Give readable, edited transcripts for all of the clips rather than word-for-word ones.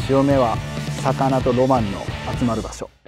潮目は魚とロマンの集まる場所。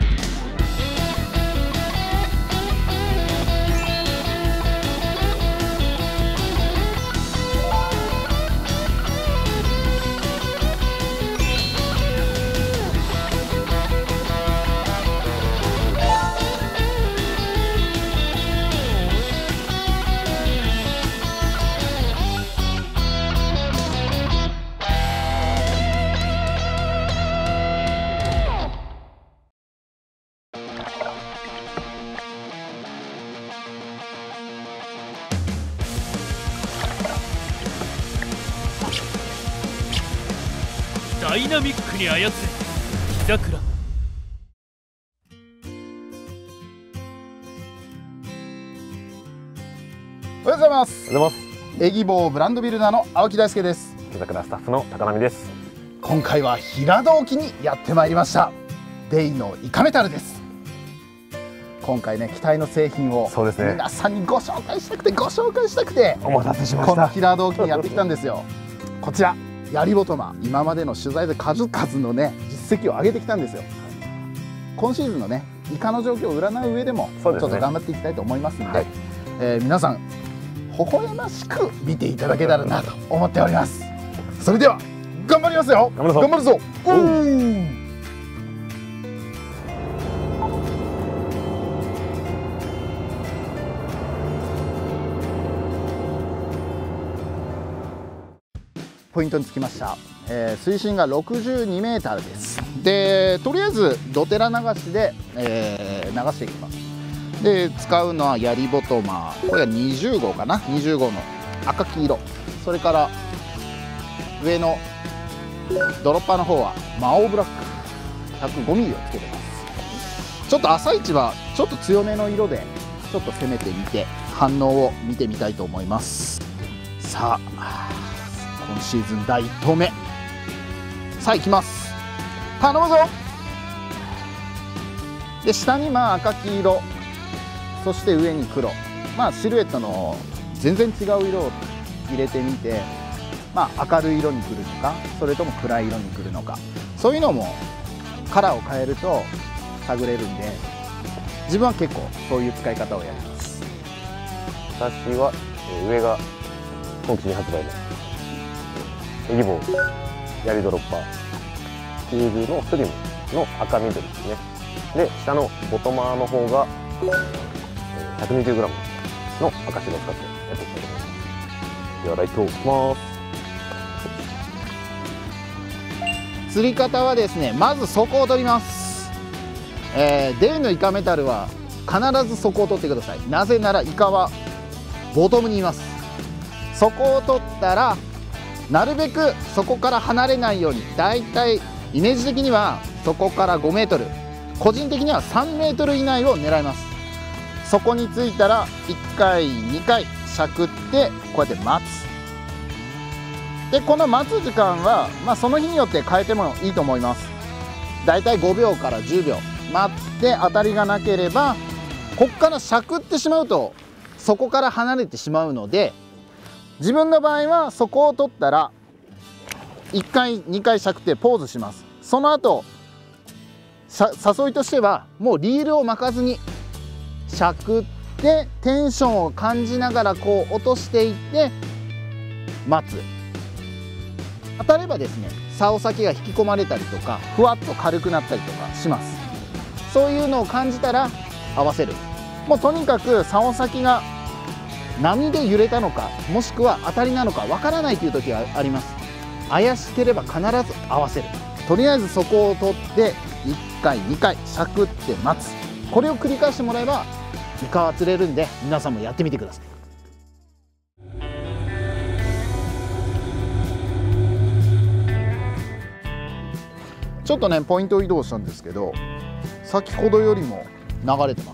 ダイナミックに操れ木桜。 おはようございます。 おはようございます。 エギボーブランドビルダーの青木大輔です。 木桜スタッフの高波です。 今回は平戸沖にやってまいりました。デイのイカメタルです。今回ね、期待の製品をそうですね、 皆さんにご紹介したくてお待たせしました。 この平戸沖にやってきたんですよ。こちらやりぼとま、今までの取材で数々のね実績を上げてきたんですよ。今シーズンのねイカの状況を占う上でもちょっと頑張っていきたいと思いますので、 はい、 皆さん微笑ましく見ていただけたらなと思っております。それでは頑張りますよ。頑張るぞ。ポイントにつきました。水深が62メーターです。で、とりあえずドテラ流しで、流していきます。で、使うのはやりボトマー、これは20号かな、20号の赤黄色、それから上のドロッパーの方は魔王ブラック 105mm をつけてます。ちょっと朝一はちょっと強めの色でちょっと攻めてみて反応を見てみたいと思います。さあ、今シーズン第1投目、さあ行きます。頼むぞ。で、下に赤黄色、そして上に黒、シルエットの全然違う色を入れてみて、明るい色にくるのか、それとも暗い色にくるのか、そういうのもカラーを変えると探れるんで、自分は結構そういう使い方をやります。 私は、上が今季新発売のエギボーやりドロッパーキーグのスリムの赤緑ですね。で、下のボトマーの方が 120g の赤白を使ってやっていきたいと思います。ではライトを置きます。 釣り方はですね、まず底を取ります。デイのイカメタルは必ず底を取ってください。なぜならイカはボトムにいます。底を取ったらなるべくそこから離れないように、だいたいイメージ的にはそこから5メートル、個人的には3メートル以内を狙います。そこに着いたら1回2回しゃくってこうやって待つ。で、この待つ時間は、その日によって変えてもいいと思います。だいたい5秒から10秒待って当たりがなければ、ここからしゃくってしまうとそこから離れてしまうので、自分の場合はそこを取ったら1回2回しゃくってポーズします。その後誘いとしてはもうリールを巻かずにしゃくってテンションを感じながらこう落としていって待つ。当たればですね、竿先が引き込まれたりとかふわっと軽くなったりとかします。そういうのを感じたら合わせる。もうとにかく竿先が波で揺れたのか、もしくは当たりなのかわからないという時があります。怪しければ必ず合わせる。とりあえずそこを取って1回2回しゃくって待つ。これを繰り返してもらえばイカは釣れるんで、皆さんもやってみてください。ちょっとねポイントを移動したんですけど、先ほどよりも流れてます。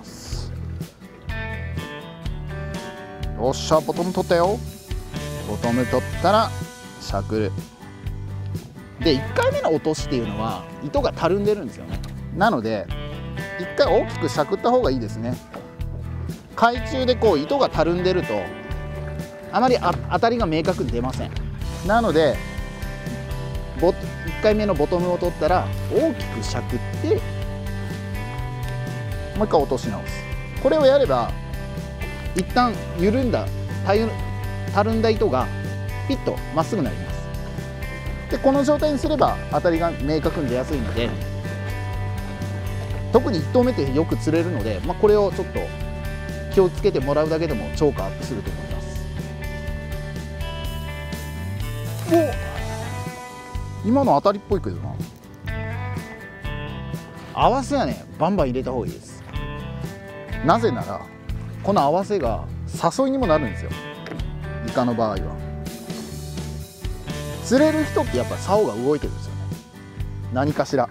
よっしゃ、ボトム取ったよ。ボトム取ったらしゃくる。で、1回目の落としっていうのは糸がたるんでるんですよね。なので1回大きくしゃくった方がいいですね。海中でこう糸がたるんでるとあまり当たりが明確に出ません。なので 1回目のボトムを取ったら大きくしゃくってもう一回落とし直す。これをやれば一旦緩んだたるんだ糸がピッとまっすぐになります。でこの状態にすれば当たりが明確に出やすいので、特に1投目ってよく釣れるので、これをちょっと気をつけてもらうだけでも超過アップすると思います。お、今の当たりっぽいけどな。合わせはねバンバン入れた方がいいです。なぜならこの合わせが誘いにもなるんですよ、イカの場合は。釣れる人ってやっぱ竿が動いてるんですよね、何かしら。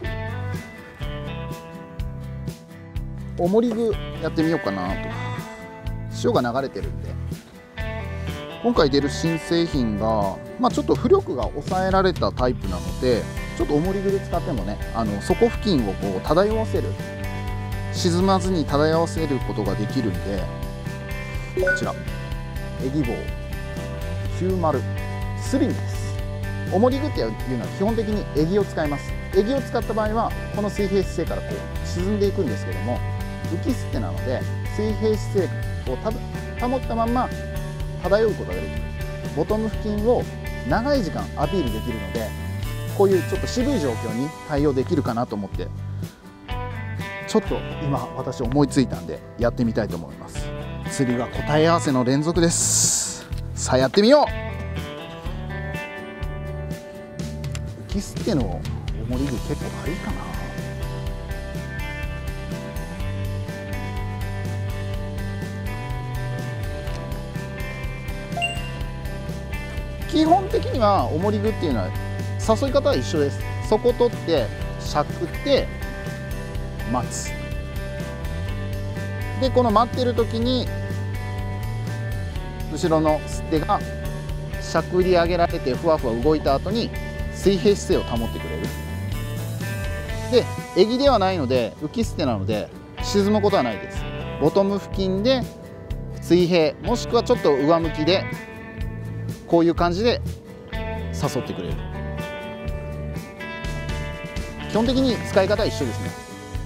おもり具やってみようかなと。潮が流れてるんで、今回出る新製品が、ちょっと浮力が抑えられたタイプなので、ちょっとおもり具で使ってもね、底付近をこう漂わせる、沈まずに漂わせることができるんで、こちらエギ棒90スリムです。おもり具っていうのは基本的にエギを使います。エギを使った場合はこの水平姿勢からこう沈んでいくんですけども、浮きすってなので水平姿勢を保ったまんま漂うことができる。ボトム付近を長い時間アピールできるので、こういうちょっと渋い状況に対応できるかなと思って、ちょっと今私思いついたんでやってみたいと思います。釣りは答え合わせの連続です。さあやってみよう。浮きすってのおもり具結構軽いかな。基本的にはおもり具っていうのは誘い方は一緒です。底取ってしゃくって待つ。でこの待ってる時に後ろのすってがしゃくり上げられてふわふわ動いた後に水平姿勢を保ってくれる。でエギではないので浮きすてなので沈むことはないです。ボトム付近で水平もしくはちょっと上向きでこういう感じで誘ってくれる。基本的に使い方は一緒ですね。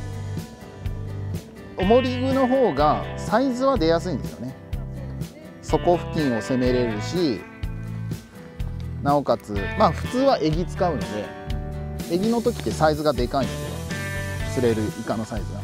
おもり具の方がサイズは出やすいんですよね。底付近を攻めれるし、なおかつ普通はエギ使うので、エギの時ってサイズがでかいので釣れるイカのサイズが。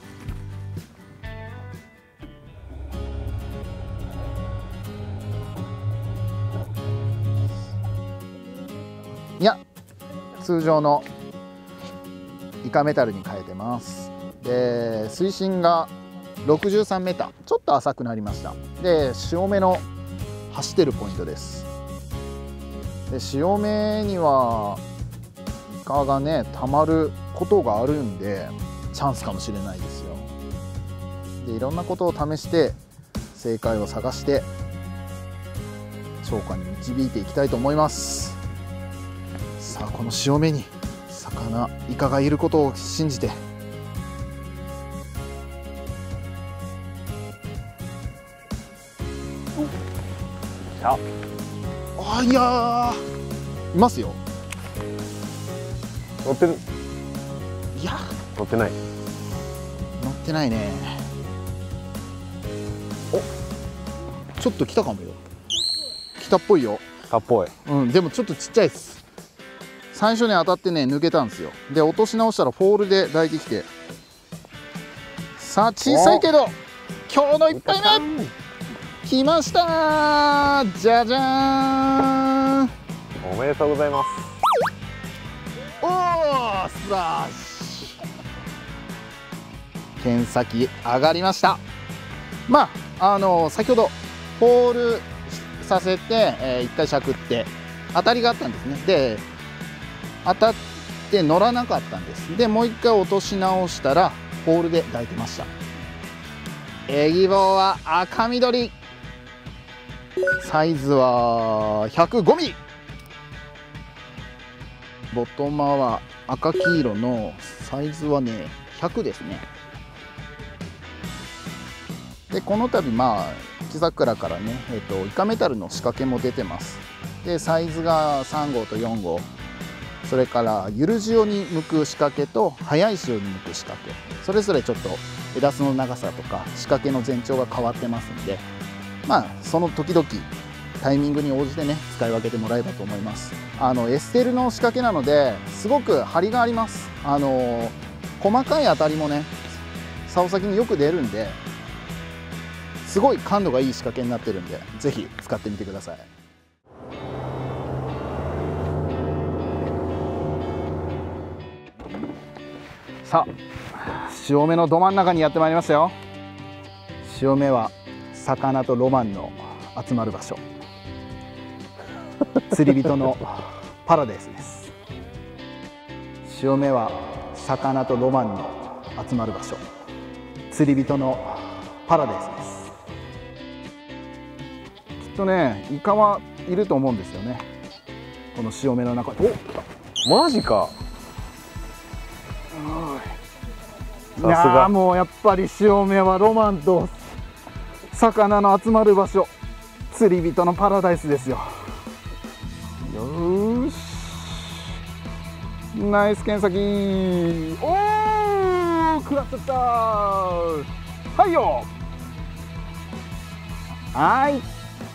いや通常のイカメタルに変えてます。で水深が63メーター、ちょっと浅くなりました。で潮目の走ってるポイントです。で潮目にはイカがねたまることがあるんでチャンスかもしれないですよ。でいろんなことを試して正解を探して釣果に導いていきたいと思います。さあこの潮目に魚イカがいることを信じて、いやいますよ。 乗ってる？ いや乗ってない。 乗ってないね。お、ちょっと来たかもよ。来たっぽいよ。 来たっぽい。 でもちょっとちっちゃいです。最初に当たってね抜けたんですよ。で落とし直したらフォールで抱いてきて、さあ小さいけど今日の1杯目来ましたー。じゃじゃーん。 おめでとうございます。 おースラッシュ。剣先上がりました。先ほどフォールさせて、1回しゃくって当たりがあったんですね。で当たって乗らなかったんです。でもう1回落とし直したらフォールで抱いてました。エギ棒は赤緑、サイズは105ミリ。ボトマは赤黄色のサイズはね100ですね。でこの度木桜からね、イカメタルの仕掛けも出てます。でサイズが3号と4号それからゆる潮に向く仕掛けと速い潮に向く仕掛け、それぞれちょっと枝巣の長さとか仕掛けの全長が変わってますんで、その時々タイミングに応じてね使い分けてもらえばと思います。エステルの仕掛けなのですごく張りがあります。細かい当たりもね竿先によく出るんで、すごい感度がいい仕掛けになってるんで、ぜひ使ってみてください。さあ、潮目のど真ん中にやってまいりましたよ。潮目は魚とロマンの集まる場所、釣り人のパラダイスです。潮目は魚とロマンの集まる場所、釣り人のパラダイスです。きっとね、イカはいると思うんですよね、この潮目の中に。 お、マジか。 いやー、もうやっぱり潮目はロマンと魚の集まる場所、釣り人のパラダイスですよ。よーし、ナイス剣先。おー、食らっちゃった。はいよ。はい、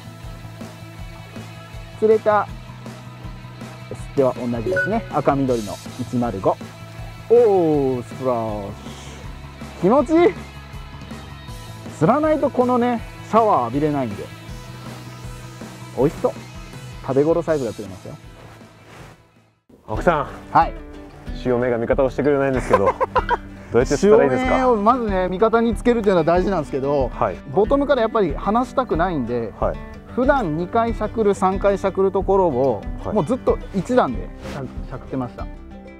釣れた。では同じですね、赤緑の105。おー、スプラッシュ。気持ちいい。釣らないとこのねシャワー浴びれないんで、美味しそう。食べ頃サイズが釣れますよ。 青木さん、 はい、 潮目が味方をしてくれないんですけどどうやって釣ったらいいですか？ 潮目をまずね味方につけるというのは大事なんですけど、 はい、 ボトムからやっぱり離したくないんで、 はい、 普段2回しゃくる3回しゃくるところを、 はい、 もうずっと1段でしゃくってました。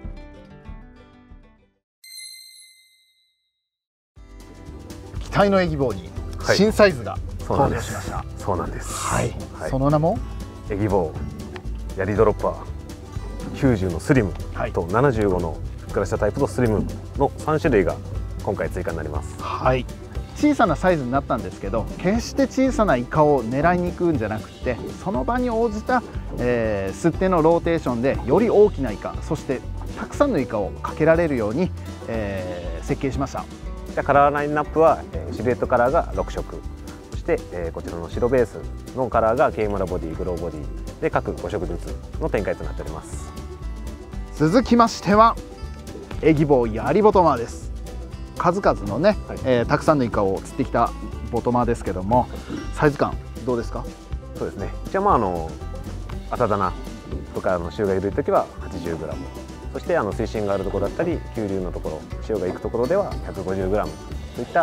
期待のエギボウに新サイズが登場しました。 そうなんです。 はい、その名もエギボウ、ヤリドロッパー、90のスリムと75のふっくらしたタイプとスリムの3種類が今回追加になります。 はい、小さなサイズになったんですけど、決して小さなイカを狙いに行くんじゃなくて、その場に応じた、吸ってのローテーションでより大きなイカ、そしてたくさんのイカをかけられるように、設計しました。 カラーラインナップはシルエットカラーが6色、そしてこちらの白ベースのカラーがケイマラボディ、グローボディで各5色ずつの展開となっております。 続きましてはエギボウヤリボトマーです。数々のね、たくさんのイカを釣ってきたボトマーですけども、サイズ感どうですか？ そうですね、一応朝ダナとか潮が緩い時は 80g、そして水深があるところだったり急流のところ、潮が行くところでは 150g といった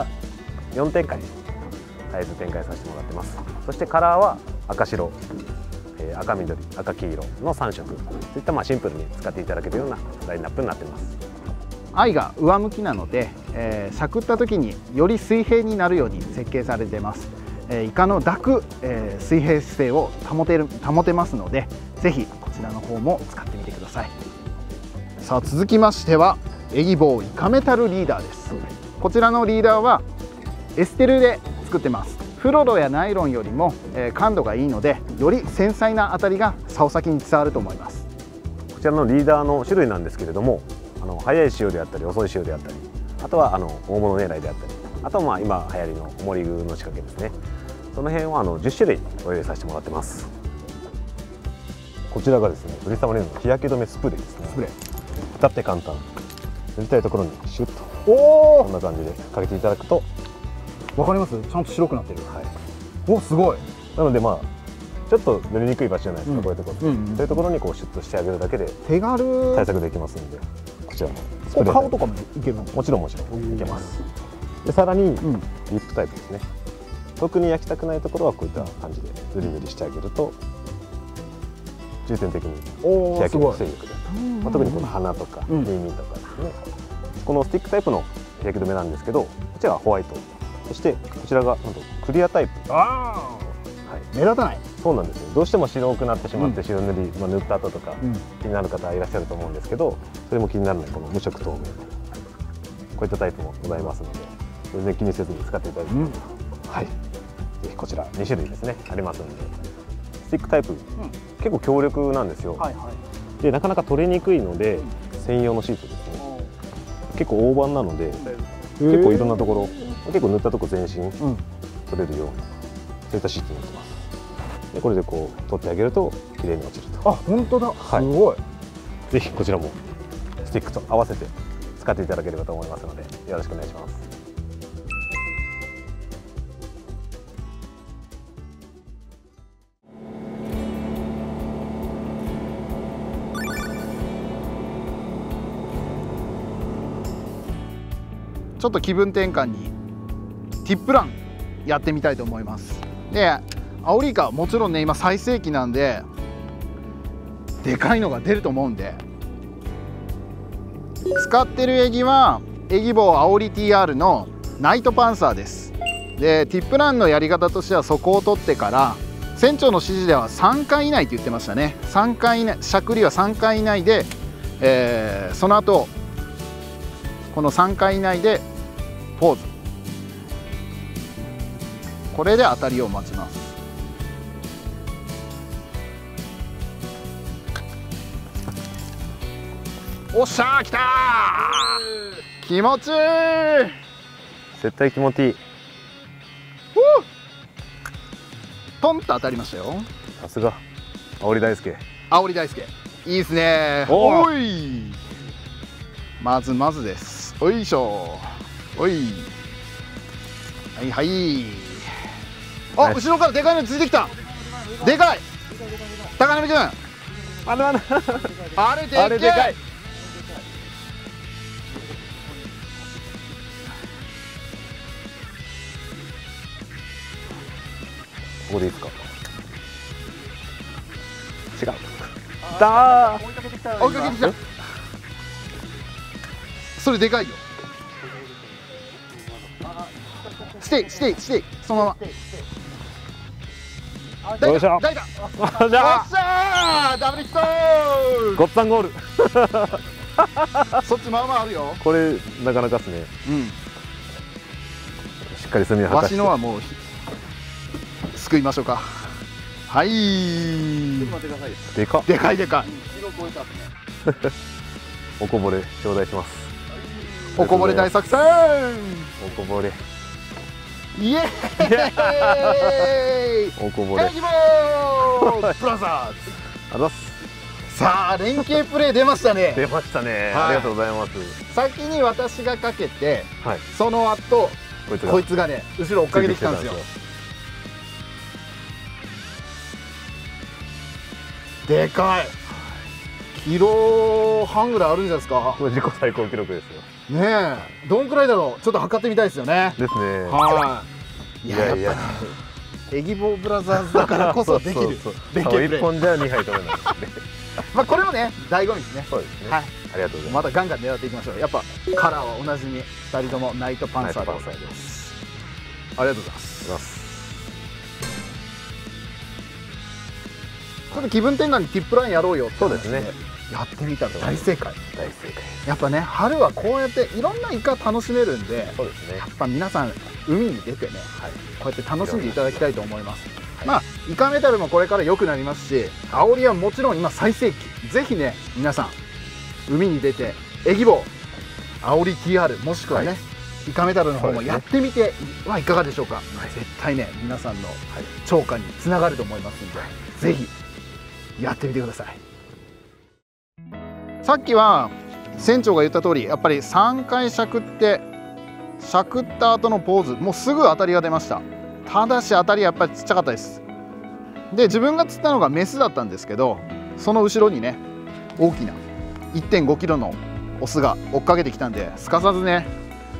4展開サイズ展開させてもらってます。そしてカラーは赤白、赤緑、赤黄色の3色といったシンプルに使っていただけるようなラインナップになっています。 愛が上向きなので、しゃくった時により水平になるように設計されています。イカの抱く、水平姿勢を保てますので、ぜひこちらの方も使ってみてください。さあ、続きましてはエギボウイカメタルリーダーです。こちらのリーダーはエステルで作ってます。フロロやナイロンよりも、感度がいいので、より繊細な当たりが竿先に伝わると思います。 こちらのリーダーの種類なんですけれども、速い潮であったり遅い潮であったり、あとは大物狙いであったり、あとは今流行りのおもり具の仕掛けですね。その辺は10種類ご用意させてもらってます。こちらがですね、ブリサマリンの日焼け止めスプレーですね。スプレー至って簡単、塗りたいところにシュッとこんな感じでかけていただくと、 わかります？ちゃんと白くなってる。 はい、 お、すごい。 なのでちょっと塗りにくい場所じゃないですか、こういうところ、そういうところにこうシュッとしてあげるだけで手軽対策できますので、こちらのスプレー顔とかもいけるの？ もちろんいけます。でさらにリップタイプですね。特に焼きたくないところはこういった感じで塗り塗りしてあげると重点的に日焼けの防御力で、特にこの鼻とか耳とかですね、このスティックタイプの日焼け止めなんですけど、こちらはホワイト、そしてこちらがなんとクリアタイプ。 目立たない。 そうなんですよ。どうしても白くなってしまって白塗り、塗った後とか気になる方いらっしゃると思うんですけど、それも気にならないこの無色透明、こういったタイプもございますので、全然気にせずに使っていただいて、はい、ぜひこちら2種類ですねありますので、スティックタイプ、結構強力なんですよ。 でなかなか取れにくいので専用のシートですね。結構大判なので結構いろんなところ結構塗ったとこ全身取れるようにそういったシートになってます。でこれでこう取ってあげると綺麗に落ちると。 あ、本当だ。 はい、 すごい。 ぜひこちらもスティックと合わせて使っていただければと思いますのでよろしくお願いします。 ちょっと気分転換にティップランやってみたいと思います。で、アオリイカもちろんね今最盛期なんででかいのが出ると思うんで、使ってるエギはエギボーアオリ TR のナイトパンサーです。でティップランのやり方としては底を取ってから船長の指示では3回以内って言ってましたね。3回以内、しゃくりは3回以内で、その後この3回以内でポーズ、これで当たりを待ちます。おっしゃー、来たー、気持ちいい。 絶対気持ちいい。 ポンと当たりましたよ。 さすがあおり大輔。 あおり大輔、いいですね。おい、まずまずです。おいしょ、おい、はいはい。あ、後ろからでかいのついてきた。でかい。高波くん、あれでっけえ。 ここでいいですか。違う。だー。 追いかけてきた。それでかいよ。して、そのまま。 よいしょ。 大だ。おっしゃー、ダブルヒットー。 ごっつぁんゴール。 そっちまあまああるよ。 これなかなかですね。 うん。 しっかり墨を剥わかして。 しのはもう救いましょうか。はい。 でかっ。 でかいでかい。 おこぼれ頂戴します。 おこぼれ大作戦。 おこぼれ。 イエーイ。 おこぼれ。 エギボーブラザーズ。 ありがとうございます。 さあ連携プレー出ましたね。 出ましたね。 はいありがとうございます。 先に私がかけて、 はい。 その後こいつつがね後ろ追っかけてきたんですよ。でかい。キロ半ぐらいあるんじゃないですか。 これ自己最高記録ですよ。 ねえ、どんくらいだろう。ちょっと測ってみたいですよね。 ですね。 はい。 いやいや。 エギボーブラザーズだからこそできる。連携プレー。 一本じゃ2杯取れない。 まあこれもね醍醐味ですね。 そうですね。 はい。 ありがとうございます。 またガンガン狙っていきましょう。やっぱカラーはおなじみ。2人ともナイトパンサーでございます。ありがとうございます。ちょっと気分転換にティップラインやろうよって話で。そうですね。やってみたら大正解。 大正解。 やっぱね春はこうやっていろんなイカ楽しめるんで、 そうですね。 やっぱ皆さん海に出てね、はい、こうやって楽しんでいただきたいと思います。はい、まあイカメタルもこれから良くなりますし、アオリはもちろん今最盛期。ぜひね皆さん海に出てエギボー、アオリ TR もしくはね、はい、イカメタルの方もやってみてはいかがでしょうか。はい、絶対ね皆さんの釣果につながると思いますので、はい、ぜひやってみてください。さっきは船長が言った通りやっぱり3回しゃくってしゃくった後のポーズもうすぐ当たりが出ました。ただし当たりやっぱりちっちゃかったです。で自分が釣ったのがメスだったんですけど、その後ろにね大きな 1.5 キロのオスが追っかけてきたんで、すかさずね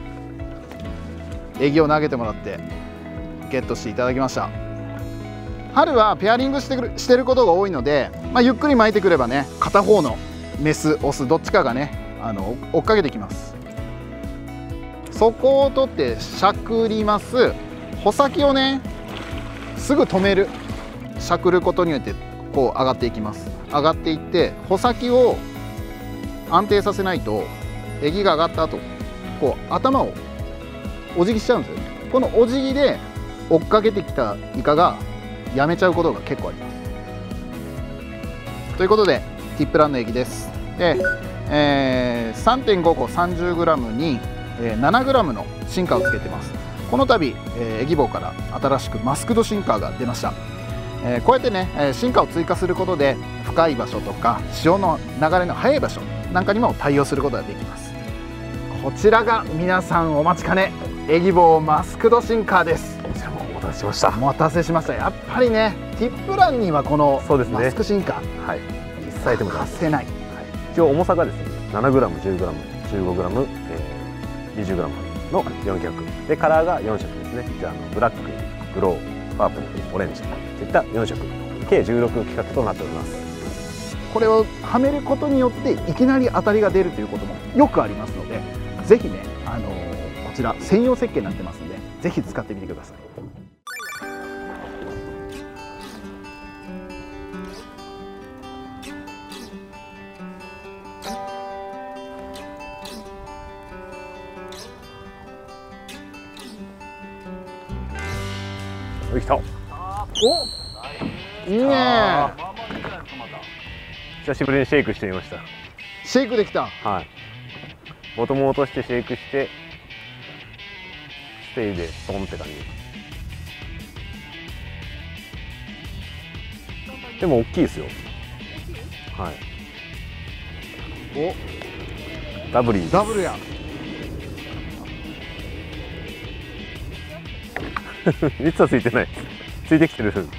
エギを投げてもらってゲットしていただきました。春はペアリングしてることが多いので、まあ、ゆっくり巻いてくればね片方のメスオスどっちかがね追っかけてきます。そこを取ってしゃくります。穂先をねすぐ止める。しゃくることによってこう上がっていきます。上がっていって穂先を安定させないとエギが上がった後こう頭をお辞儀しちゃうんですよ。このお辞儀で追っかけてきたイカがやめちゃうことが結構あります。ということでティップランのエギです。で、3.5 個 30g に、7g のシンカーをつけてます。この度、エギボーから新しくマスクドシンカーが出ました。こうやってねシンカーを追加することで深い場所とか潮の流れの速い場所なんかにも対応することができます。こちらが皆さんお待ちかねエギボーマスクドシンカーです。 こちらもお待たせしました。 お待たせしました。やっぱりねティップランにはこのそうですねマスクシンカー、 はい、実際でも欠かせない、 はい、一応重さがですね 7g、10g、15g、20g の4脚でカラーが4色ですね。じゃあブラック、グロー、パープル、オレンジといった4色計16規格となっております。 これをはめることによっていきなり当たりが出るということもよくありますので、ぜひね、こちら専用設計になってますのでぜひ使ってみてください。 できた。 お、いいね。 久しぶりにシェイクしてみました。 シェイクできた。 はい。ボトムを落としてシェイクしてステイでトンって感じ。でも大きいですよ。はい。 お、 ダブリー。 ダブルや。 実はついてない。ついてきてるっていう。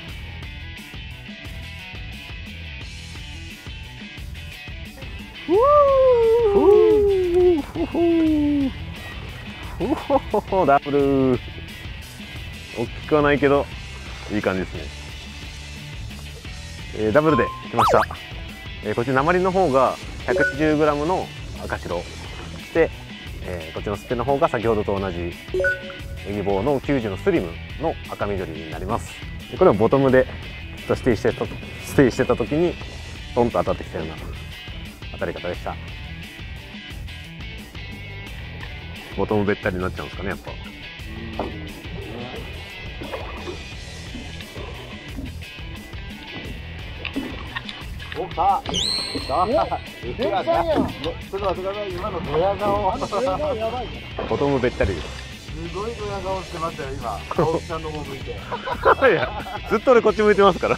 ダブル。大きくはないけどいい感じですね。ダブルで来ました。こっち鉛の方が 120g の赤白で、こっちのステの方が先ほどと同じエギボーの90のスリムの赤緑になります。これをボトムでステイしてた時にトンと当たってきたような当たり方でした。ボトムべったりになっちゃうんですかね、やっぱ。 お、さあ、でかいやん。ちょっと待ってください。今のドヤ顔。やばい。 ボトムべったりです。 すごいドヤ顔してましたよ今。青木さんの方向いて。 いや、ずっと俺こっち向いてますから。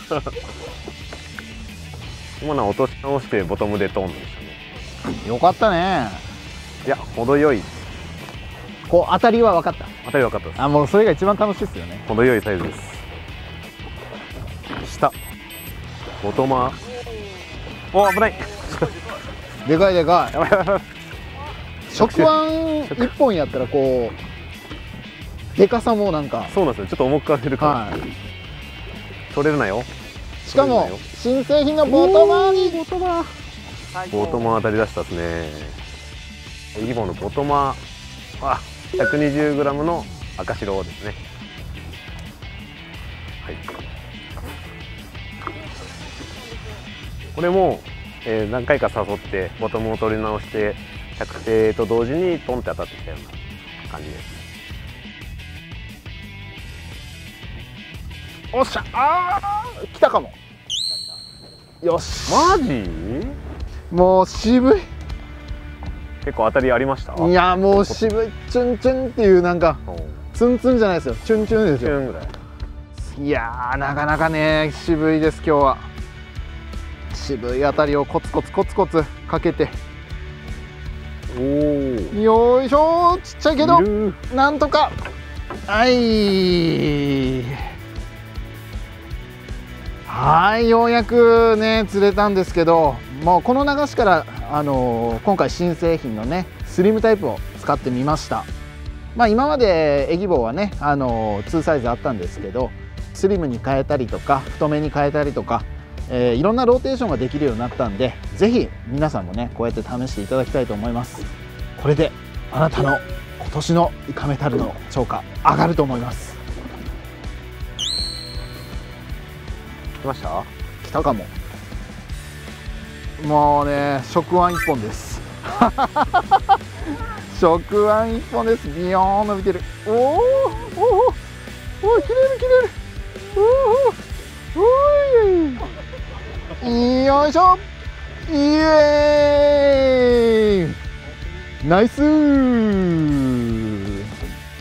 今のは落とし直してボトムでトンでしたね。 よかったね。 いや、程よい。 こう当たりは分かった。 当たり分かったです。 あ、もうそれが一番楽しいですよね。 程よいサイズです。下。ボトマー。お、危ない。 でかいでかい。 やばいやばいやばい。 食腕一本やったらこうでかさもなんか。 そうなんですよ。ちょっと重く感じるから。 はい。 取れるなよ。 しかも新製品のボトマーにボトマー当たり出したですね。エギボーのボトマーは 120g の赤白ですね。はい。これも、何回か誘ってボトムを取り直して着底と同時にトンって当たってきたような感じです。 おっしゃ、あー来たかも。よし。 マジ？ もう渋い。 結構当たりありました？ いやもう渋い。チュンチュンっていうなんかツンツンじゃないですよ。チュンチュンですよ。 ぐらい。 いやーなかなかね渋いです今日は。渋い当たりをコツコツコツコツかけて。 おお。 よいしょー。ちっちゃいけどなんとか。はい、ようやくね釣れたんですけど、もうこの流しから、今回新製品のねスリムタイプを使ってみました。まあ今までエギボーはね2サイズあったんですけど、スリムに変えたりとか太めに変えたりとか、いろんなローテーションができるようになったんで、是非皆さんもねこうやって試していただきたいと思います。これであなたの今年のイカメタルの超過上がると思います。 来ました？ 来たかも。もうね触腕一本です触腕一本です。ビヨーン伸びてる。おおおおお切れる切れる。おおおいよいしょ。 イエーイ、ナイスー。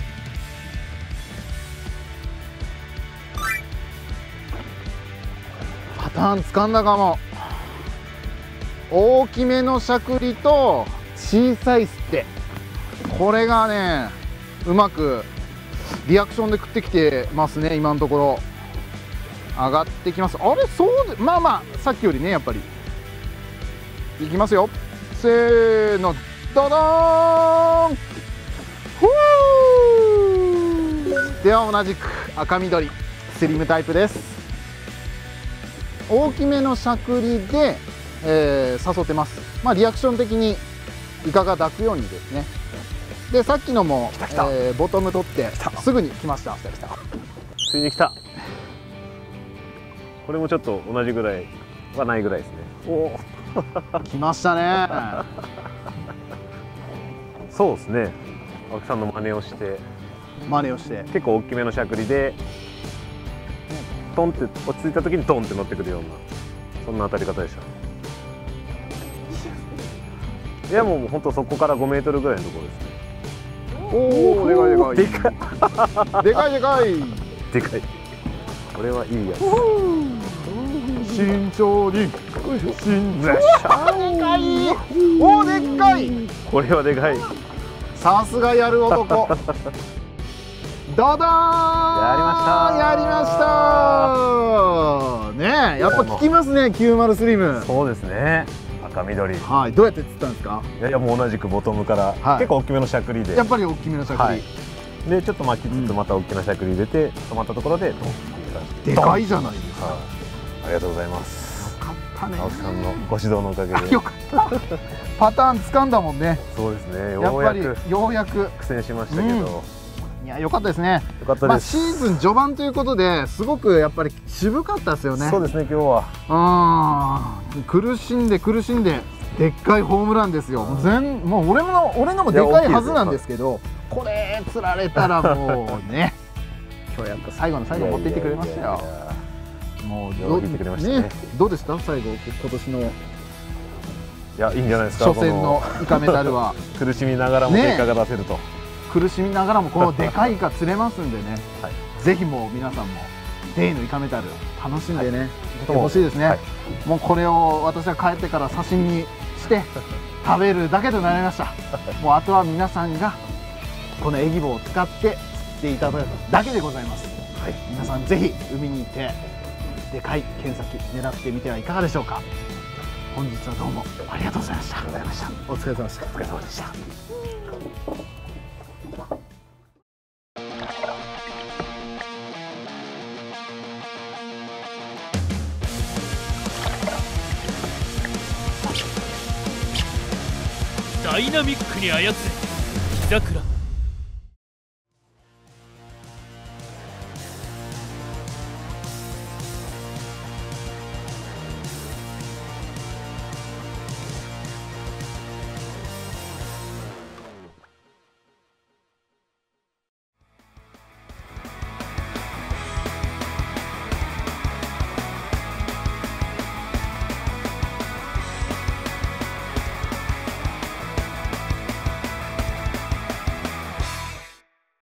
パターン掴んだかも。大きめのしゃくりと小さいすって、これがねうまくリアクションで食ってきてますね。今のところ上がってきます。あれ、そうで、まあまあさっきよりね、やっぱりいきますよ。せーの、ドドーン。ふー。では同じく赤緑スリムタイプです。大きめのしゃくりで、誘ってます。まあリアクション的にイカが抱くようにですね。でさっきのもボトム取ってすぐに来ました。 ついに来た。これもちょっと同じぐらいはないぐらいですね。お来ましたね。 そうですね。青木さんの真似をして結構大きめのしゃくりでトンって落ち着いた時にトンって乗ってくるような、そんな当たり方でしたね。いや、もう本当そこから5メートルぐらいのところですね。 おお、でかいでかいでかいでかいでかい。これはいいやつ。 慎重に慎重に。でかい。おお、でっかい。 これはでかい。 さすがやる男。ダダーン。やりましたね。やっぱ効きますね、90スリム。 そうですね。赤緑。 はい、どうやって釣ったんですか？ いやもう同じくボトムから、結構大きめのしゃくりで。 やっぱり大きめのしゃくり。 でちょっと巻きつつまた大きなしゃくり入れて、止まったところでドンっていう感じで。 でかいじゃないですか。 ありがとうございます。 よかったね。 青木さんのご指導のおかげで。 よかった。パターン掴んだもんね。 そうですね。 やっぱりようやく苦戦しましたけど。 いや、良かったですね。 良かったです。 まあシーズン序盤ということですごくやっぱり渋かったですよね。 そうですね、今日は。 苦しんででっかいホームランですよ。もう俺のもでかいはずなんですけど、これ釣られたらもうね、今日やっぱ最後の最後持っていってくれましたよ。もうどうでした最後、今年の。 いや、いいんじゃないですか。 初戦のイカメダルは苦しみながらも結果が出せると。 苦しみながらもこのでかいイカ釣れますんでね。ぜひもう皆さんもデイのイカメダル楽しんでね、ほしいですね。もうこれを私は帰ってから刺身にして食べるだけとなりました。もうあとは皆さんがこのエギボを使って釣っていただくだけでございます。皆さんぜひ海に行ってでかい剣先狙ってみてはいかがでしょうか。本日はどうもありがとうございました。お疲れ様でした。お疲れ様でした。 ダイナミックに操れ